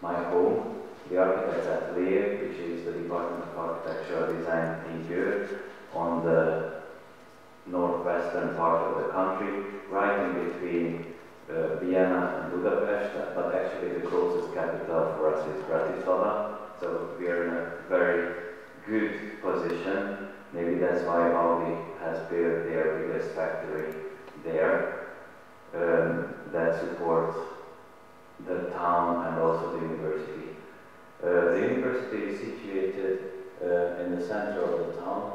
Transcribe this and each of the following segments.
my home, the Architects Atelier, which is the Department of Architectural Design in Győr, on the northwestern part of the country, right in between Vienna and Budapest, but actually the closest capital for us is Bratislava, so we are in a very good position. Maybe that's why Audi has built their biggest factory there that supports the town and also the university. The university is situated in the center of the town,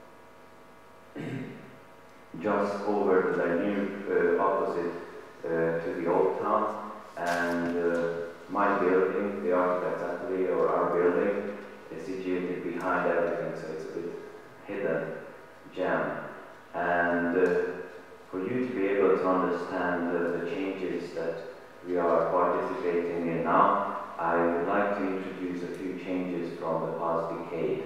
just over the Danube, opposite to the old town, and my building, the Architects Atelier, or our building, is situated behind everything, so it's a bit hidden gem. And for you to be able to understand the changes that we are participating in now, I would like to introduce a few changes from the past decade.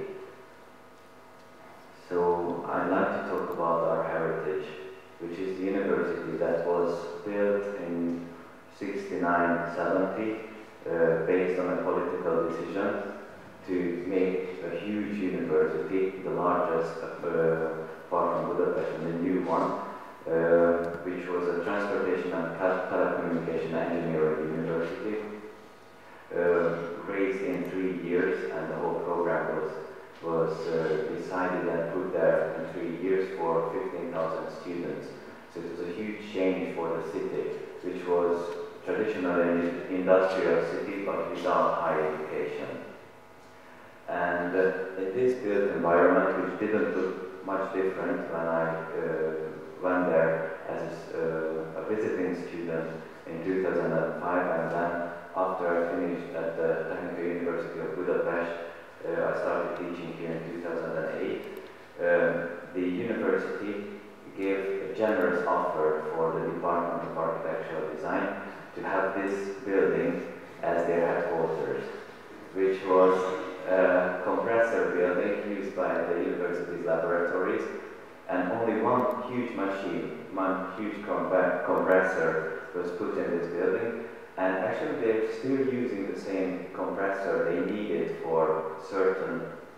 So I'd like to talk about our heritage, which is the university that was built in 69-70 based on a political decision to make a huge university, the largest apart from Budapest, and the new one, which was a transportation and telecommunication engineering university, raised in 3 years, and the whole program was decided and put there in 3 years for 15,000 students. So it was a huge change for the city, which was traditionally an industrial city but without higher education. And in this built environment, which didn't look much different when I went there as a visiting student in 2005, and then after I finished at the Technical University of Budapest, I started teaching here in 2008. The university gave a generous offer for the Department of Architectural Design to have this building as their headquarters, which was a compressor building used by the university's laboratories, and only one huge machine, one huge compressor was put in this building. And actually they're still using the same compressor they needed for certain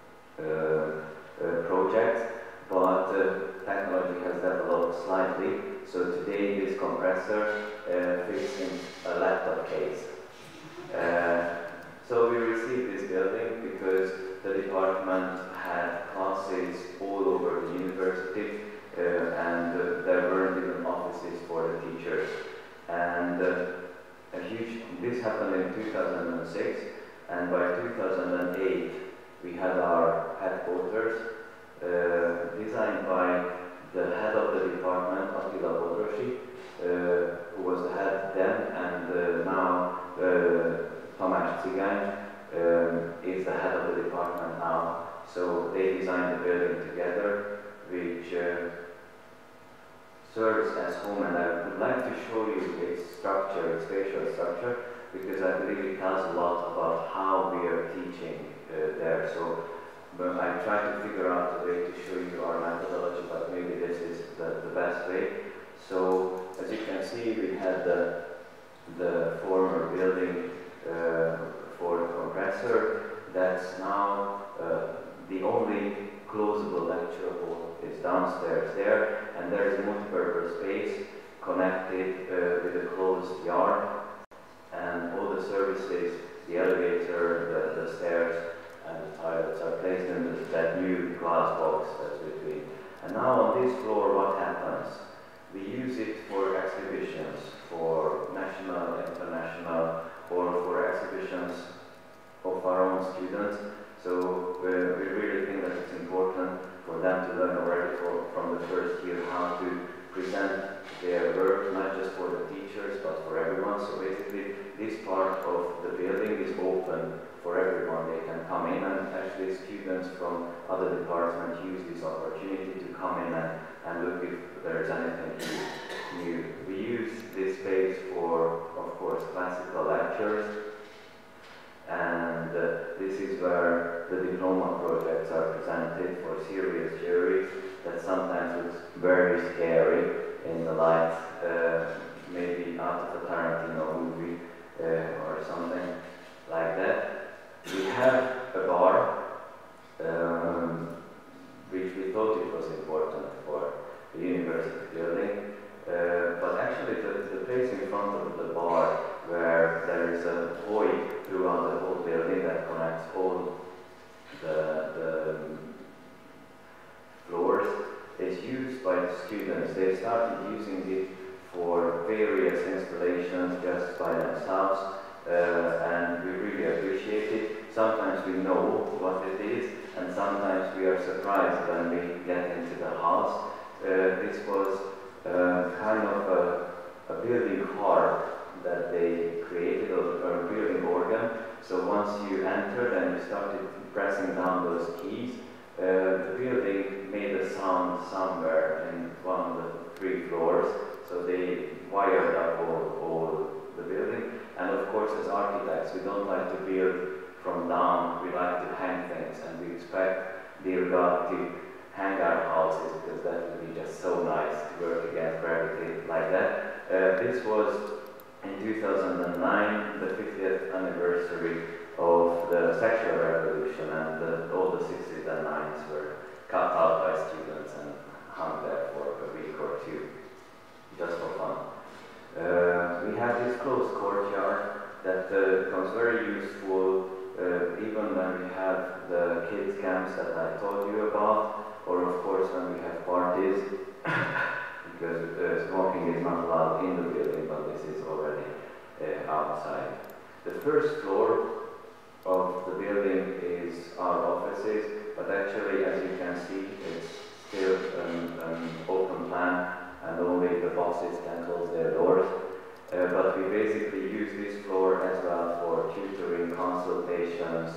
projects, but technology has developed slightly, so today this compressor fits in a laptop case. So we received this building because the department had classes all over the university, and there weren't even offices for the teachers. And this happened in 2006, and by 2008 we had our headquarters designed by the head of the department, Attila Bodrosi, who was the head then, and now Tamás Cigány is the head of the department now. So they designed the building together, which serves as home, and I would like to show you its structure, its spatial structure, because I believe it tells a lot about how we are teaching there. So I try to figure out a way to show you our methodology, but maybe this is the best way. So as you can see, we had the former building for the compressor. That's now the only closable lecture hall is downstairs there, and there is a multi-purpose space connected with a closed yard, and all the services, the elevator, the stairs, and the toilets are placed in that new glass box that's between. And now on this floor, what happens? We use it for exhibitions, for national, international, or for exhibitions of our own students. So we really think that it's important for them to learn already from the first year how to present their work, not just for the teachers, but for everyone. So basically, this part of the building is open for everyone. They can come in, and actually students from other departments use this opportunity to come in and look if there's anything new. We use this space for, of course, classical lectures, and this is where the diploma projects are presented for serious juries that sometimes looks very scary in the light, maybe out of a Tarantino movie or something like installations just by themselves, and we really appreciate it. Sometimes we know what it is, and sometimes we are surprised when we get into the house. This was kind of a building harp that they created, or a building organ. So once you entered and you started pressing down those keys, the building made a sound somewhere in one of the 3 floors. So they wired up all the building. And of course, as architects, we don't like to build from down. We like to hang things, and we expect dear God to hang our houses, because that would be just so nice to work against gravity like that. This was in 2009, the 50th anniversary of the sexual revolution, and all the 60s and 90s were cut out by students and hung there for a week or 2, just for fun. We have this closed courtyard that becomes very useful even when we have the kids camps that I told you about, or of course when we have parties, because smoking is not allowed in the building, but this is already outside. The first floor of the building is our offices, but actually, as you can see, it's still an open plan, and only the bosses can close their doors. But we basically use this floor as well for tutoring, consultations,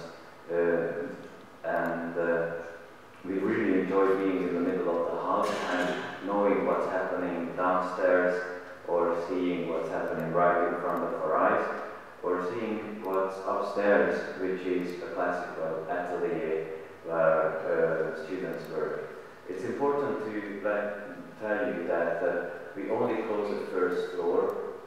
and we really enjoy being in the middle of the house and knowing what's happening downstairs, or seeing what's happening right in front of our eyes, or seeing what's upstairs, which is a classical atelier where students work. It's important to tell you that we only close the first floor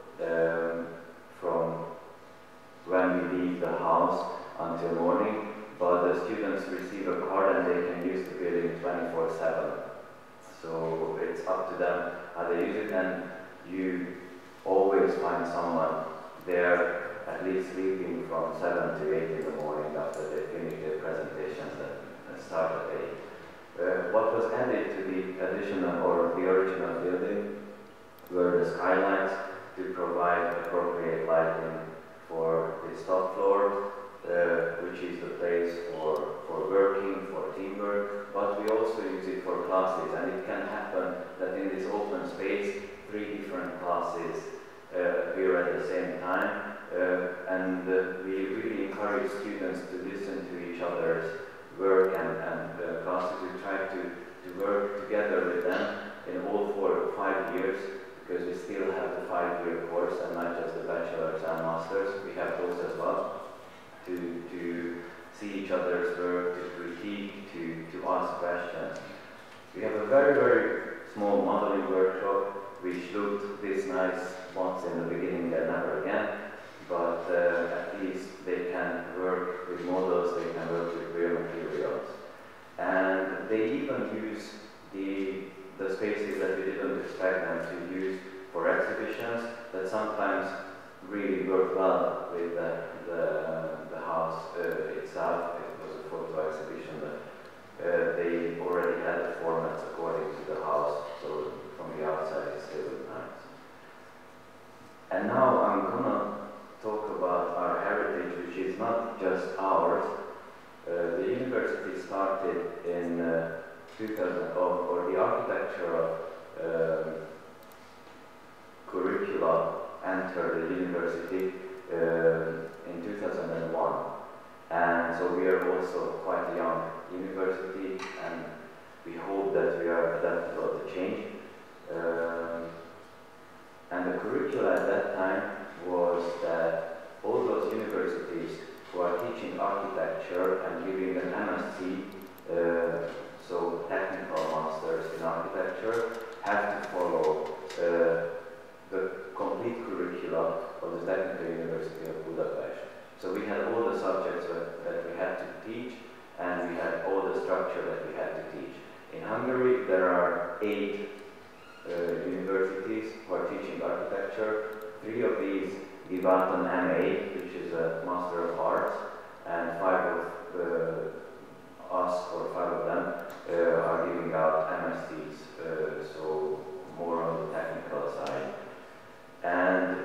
from when we leave the house until morning, but the students receive a card and they can use the building 24/7. So it's up to them how they use it, and you always find someone there at least sleeping from 7 to 8 in the morning after they finish their presentations that start at 8. What was added to the additional or the original building were the skylights to provide appropriate lighting for this top floor, which is the place for working, for teamwork, but we also use it for classes, and it can happen that in this open space 3 different classes appear at the same time, and we really encourage students to listen to each other's work and classes. We try to work together with them in all 4 or 5 years, because we still have the 5-year course and not just the bachelor's and master's. We have those as well, to see each other's work, to critique, to ask questions. We have a very, very small modeling workshop, which looked this nice once in the beginning and never again, but at least they can work with models, they can work with real materials. And they even use the spaces that we didn't expect them to use for exhibitions that sometimes really work well with the house itself. It was a photo exhibition that they already had the formats according to the house, so from the outside it still looked nice. And now I'm gonna talk about our heritage, which is not just ours. The university started in 2000, or the architectural curricula entered the university in 2001, and so we are also quite a young university, and we hope that we are adaptable to change. And the curricula at that time was that all those universities who are teaching architecture and giving an MSc, so technical masters in architecture, have to follow the complete curricula of the Technical University of Budapest. So we had all the subjects that we had to teach, and we had all the structure that we had to teach. In Hungary, there are 8 universities who are teaching architecture. 3 of these give out an MA, which is a Master of Arts, and 5 of us, or 5 of them, are giving out MSCs, so more on the technical side. And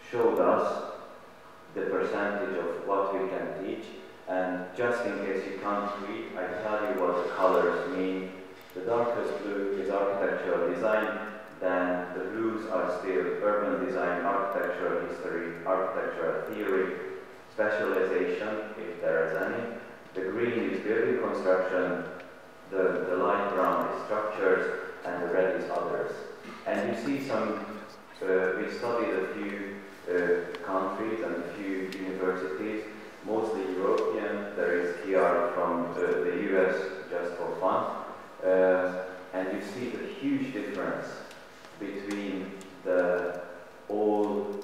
showed us the percentage of what we can teach. And just in case you can't read, I tell you what the colors mean. The darkest blue is architectural design, then the blues are still urban design, architectural history, architectural theory, specialization, if there is any. The green is building construction, the light brown is structures, and the red is others. And you see some, we studied a few countries and a few universities, mostly European. There is here from the US, just for fun. And you see the huge difference between the old,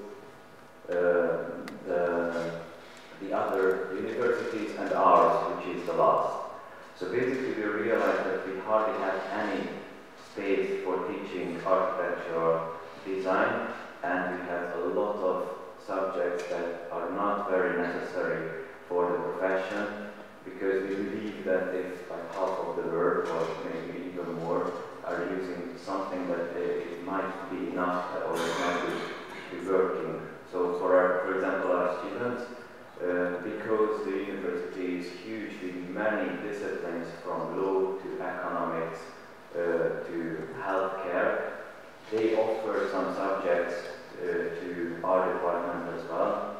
the other universities and ours, which is the last. So basically we realized that we hardly have any space for teaching architectural design, and we have a lot of subjects that are not very necessary for the profession, because we believe that if like half of the world, or maybe even more, are using something that it might be enough, or it might be working. So for example, our students, because the university is huge with many disciplines from law to economics to healthcare, they offer some subjects to our department as well.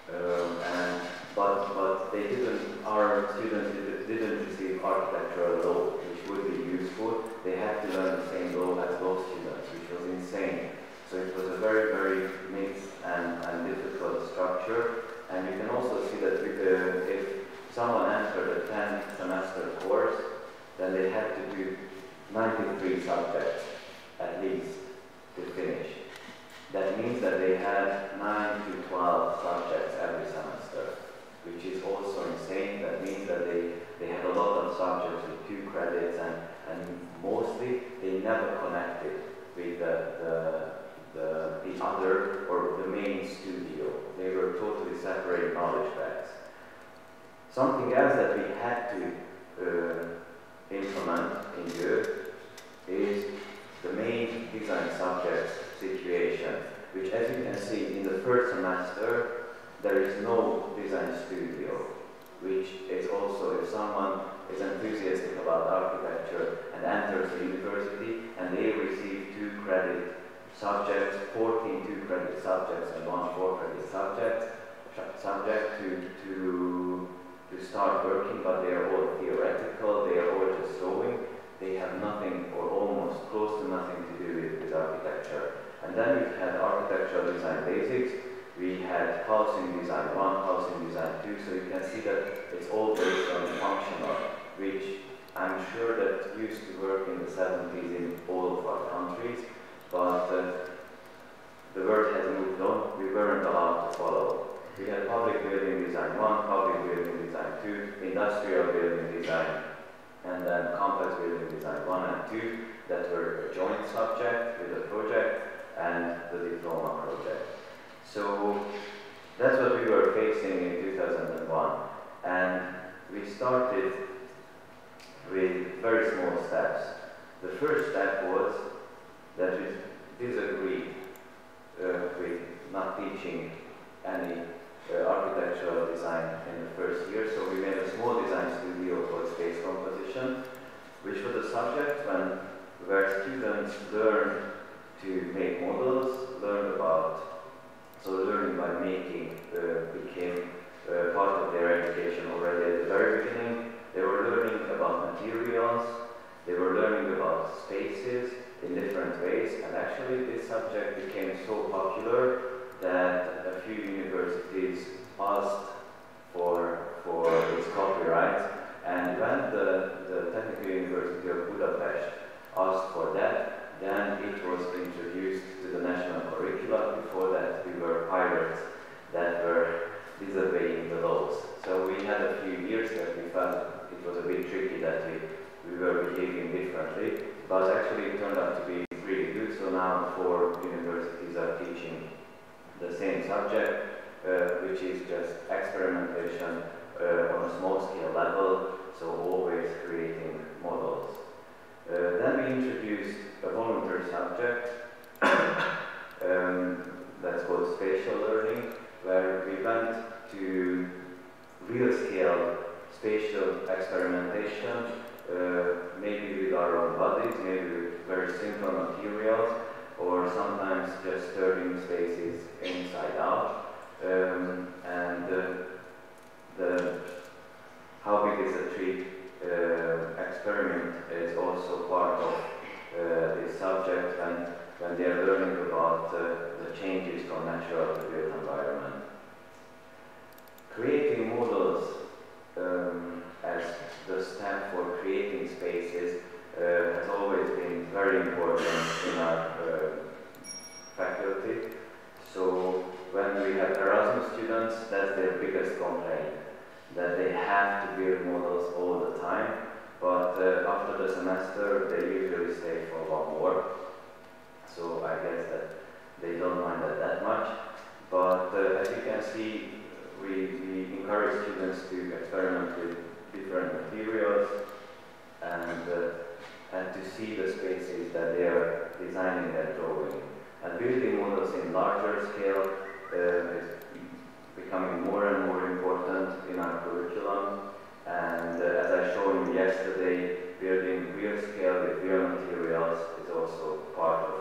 But they didn't, our students didn't receive architectural law, which would be useful. They had to learn the same law as law students, which was insane. So it was a very, very mixed and difficult structure. And you can also see that if someone entered a 10th semester course, then they had to do 93 subjects at least to finish. That means that they had 9 to 12 subjects every semester, which is also insane. That means that they had a lot of subjects with 2 credits, and mostly they never connected with the other, or the main studio. They were totally separate knowledge base. Something else that we had to implement in Europe is the main design subject situation, which, as you can see in the first semester, there is no design studio, which is also, if someone is enthusiastic about architecture and enters the university and they receive 2 credit subjects, 14 2-credit subjects and 1 4-credit subject to start working, but they are all theoretical, they are all just drawing. They have nothing, or almost close to nothing, to do with architecture. And then we had architectural design basics, we had housing design 1, housing design 2, so you can see that it's all based on functional, which I'm sure that used to work in the 70s in all of our countries, but the world has moved on. We weren't allowed to follow. We had public building design 1, public building design 2, industrial building design, and then complex building design 1 and 2 that were a joint subject with a project and the diploma project. So that's what we were facing in 2001, and we started with very small steps. The first step was that we disagreed with not teaching any architectural design in the first year, so we made a small design studio called Space Composition, which was a subject where students learn to make models, so learning by making became part of their education already at the very beginning. They were learning about materials, they were learning about spaces in different ways, and actually this subject became so popular that a few universities asked for its copyright, and when the Technical University of Budapest asked for that, then it was introduced to the national curricula. Before that, we were pirates that were disobeying the laws. So we had a few years that we felt it was a bit tricky that we were behaving differently, but actually it turned out to be really good. So now 4 universities are teaching the same subject, which is just experimentation on a small scale level, so always creating models. Then we introduced a voluntary subject that's called spatial learning, where we went to real-scale spatial experimentation, maybe with our own bodies, maybe with very simple materials, or sometimes just turning spaces inside out. How big is a tree experiment is also part of this subject when they are learning about the changes from natural to built environment. Creating models as the step for creating spaces has always been very important in our faculty. So when we have Erasmus students, that's their biggest complaint, that they have to build models all the time, but after the semester they usually stay for one more. So I guess that they don't mind that much. But as you can see, we encourage students to experiment with different materials and to see the spaces that they are designing and drawing. And building models in larger scale is becoming more and more important in our curriculum. And as I showed you yesterday, building real scale with real materials is also part of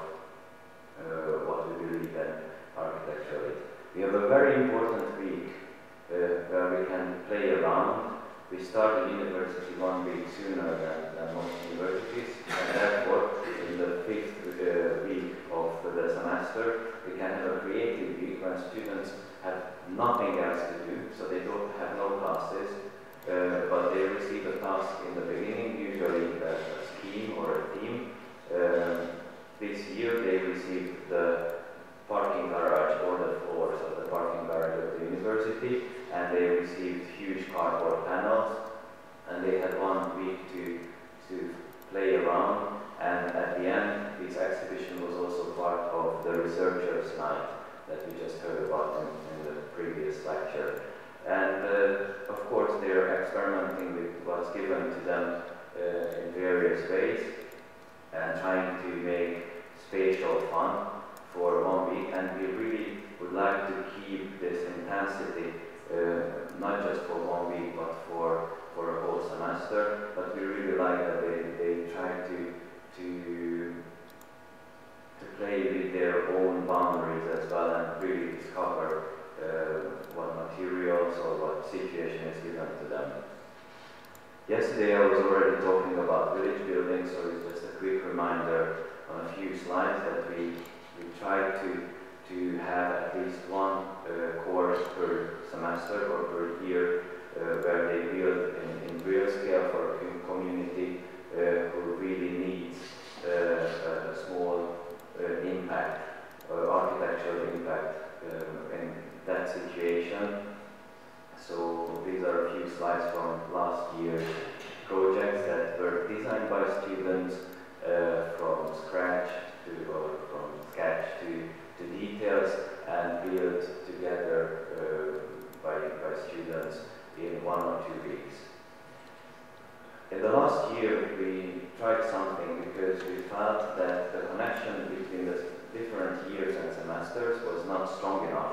what we believe in architecturally. We have a very important week where we can play around. We started university 1 week sooner than most universities, and therefore in the 5th week of the semester we can have a creative week when students have nothing else to do, so they don't have no classes, but they receive a task in the beginning, usually a scheme or a theme. This year they received the parking garage or the floors of the parking garage of the university, and they received huge cardboard panels, and they had 1 week to play around, and at the end this exhibition was also part of the researchers' night that we just heard about in the previous lecture. And of course they are experimenting with what's given to them in various ways and trying to make spatial fun for 1 week, and we really would like to keep this intensity not just for 1 week but for a whole semester. But we really like that they try to play with their own boundaries as well and really discover what materials or what situation is given to them. Yesterday I was already talking about village building, so it's just a quick reminder on a few slides that we try to have at least one course per semester or per year where they build in real scale for a community who really needs a small impact, architectural impact in that situation. So these are a few slides from last year's projects that were designed by students from scratch or from sketch to details and built together by students in 1 or 2 weeks. In the last year we tried something because we felt that the connection between the different years and semesters was not strong enough.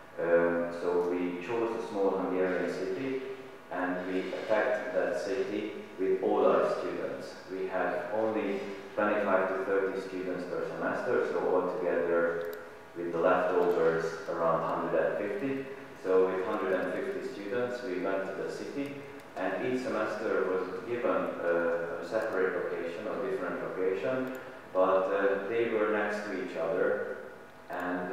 So we chose a small Hungarian city and we attacked that city with all our students. We have only 25 to 30 students per semester, so altogether with the leftovers around 150. So with 150 students we went to the city, and each semester was given a separate location or different location, but they were next to each other, and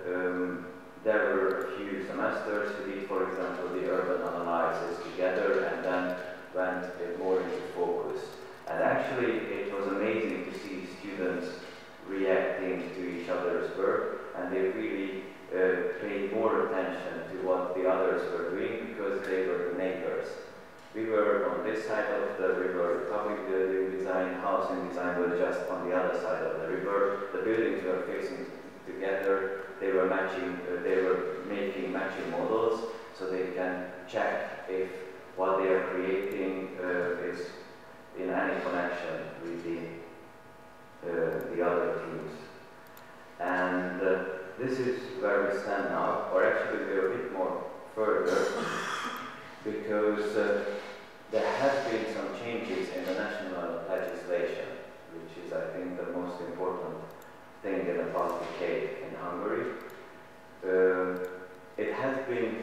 there were a few semesters who did, for example, the urban analysis together and then went more into focus. And actually it was amazing to see students reacting to each other's work, and they really paid more attention to what the others were doing because they were the neighbors. We were on this side of the river, public building design, housing design were just on the other side of the river. The buildings were facing together, they were making matching models so they can check if what they are creating is in any connection with the other teams. And this is now, or actually we're a bit more further, because there have been some changes in the national legislation, which is, I think, the most important thing in the past decade in Hungary. It has been,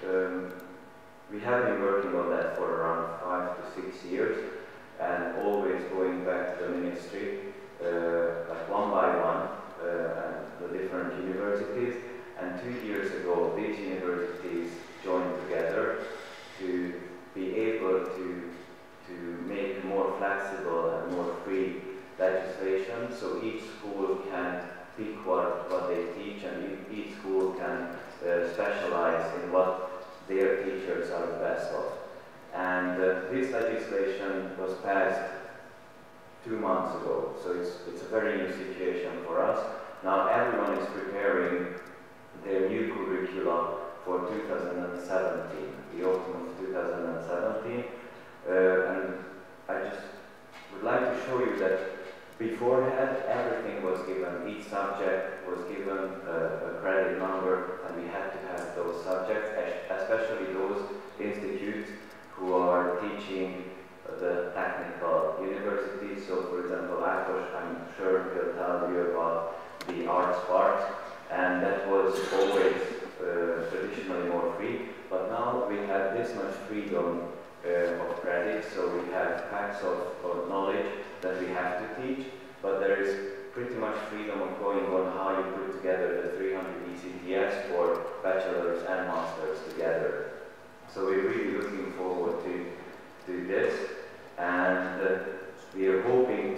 we have been working on that for around 5 to 6 years, and always going back to the ministry, like one by one, and the different universities. And 2 years ago, these universities joined together to be able to make more flexible and more free legislation, so each school can pick what they teach, and each school can specialize in what their teachers are the best of. And this legislation was passed 2 months ago, so it's a very new situation for us. Now everyone is preparing their new curricula for 2017, the autumn of 2017, and I just would like to show you that beforehand everything was given, each subject was given a credit number, and we had to have those subjects, especially those institutes who are teaching the technical universities. So for example, Ákos, I'm sure will tell you about the arts part, and that was always traditionally more free, but now we have this much freedom of credit, so we have packs of knowledge that we have to teach, but there is pretty much freedom of going on how you put together the 300 ECTS for bachelors and masters together. So we're really looking forward to this, and we are hoping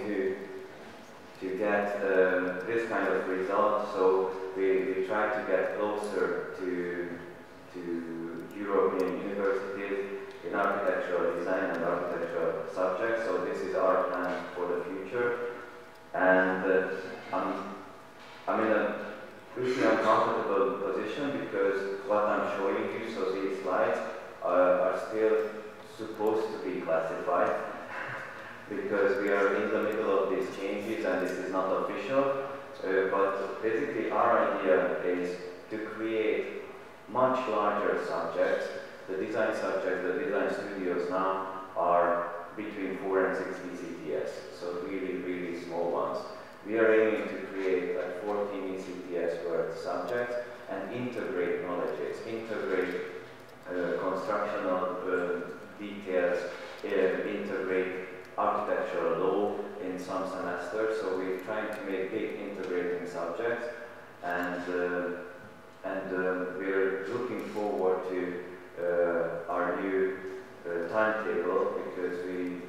to get this kind of result. So we try to get closer to European universities in architectural design and architectural subjects. So this is our plan for the future, and I'm in a pretty uncomfortable position because what I'm showing you, so these slides are still supposed to be classified because we are in the middle of these changes and this is not official. But basically our idea is to create much larger subjects. The design subjects, the design studios now are between 4 and 6 ECTS, so really, really small ones. We are aiming to create like 14 ECTS worth subjects and integrate knowledges, integrate constructional details, integrate architectural law in some semesters. So we're trying to make big integrating subjects, and we're looking forward to our new timetable, because we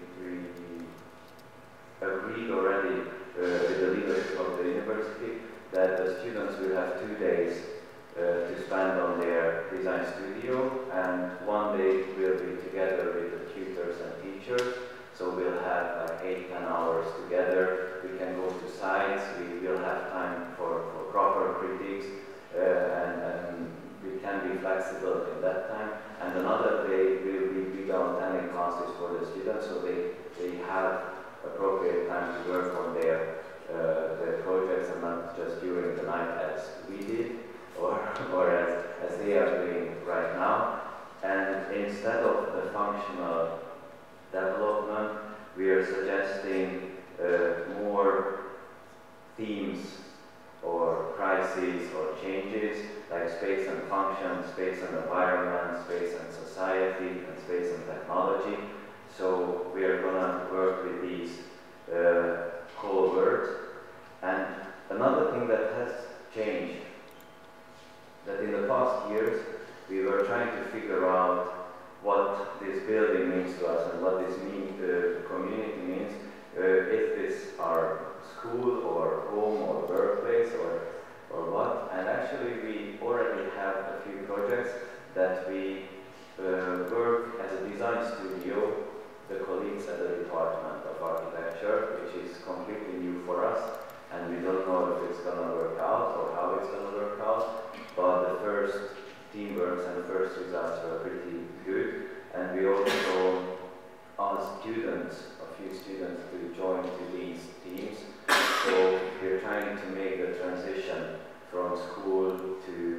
agreed already with the leadership of the university that the students will have 2 days to spend on their design studio, and 1 day will be together with the tutors and teachers. So we'll have like 8–10 hours together. We can go to sites, we will have time for proper critiques, and we can be flexible in that time. And another day will be without any classes for the students, so they have appropriate time to work on their projects, and not just during the night as we did, or as they are doing right now. And instead of the functional development, we are suggesting more themes or crises or changes, like space and function, space and environment, space and society, and space and technology. So we are going to work with these core words. And another thing that has changed, that in the past years we were trying to figure out what this building means to us and what this community means. Is this our school or home or workplace or what? And actually we already have a few projects that we work as a design studio, the colleagues at the Department of Architecture, which is completely new for us, and we don't know if it's going to work out or how it's going to work out, but the first teamworks and the first results were pretty good. And we also asked students, a few students, to join to these teams. So we're trying to make the transition from school to